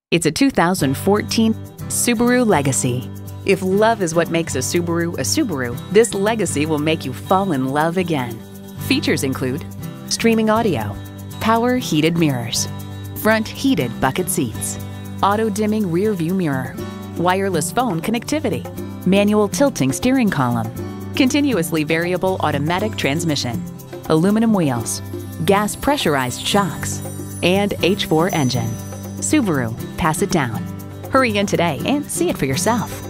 It's a 2014 Subaru Legacy. If love is what makes a Subaru, this Legacy will make you fall in love again. Features include streaming audio, power heated mirrors, front heated bucket seats, auto-dimming rear view mirror, wireless phone connectivity, manual tilting steering column, continuously variable automatic transmission, aluminum wheels, gas pressurized shocks, and H4 engine. Subaru, pass it down. Hurry in today and see it for yourself.